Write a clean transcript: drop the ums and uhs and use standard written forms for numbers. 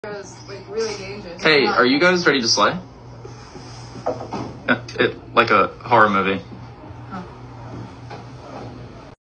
was like really dangerous. Hey, are you guys ready to slay? Like a horror movie. Huh.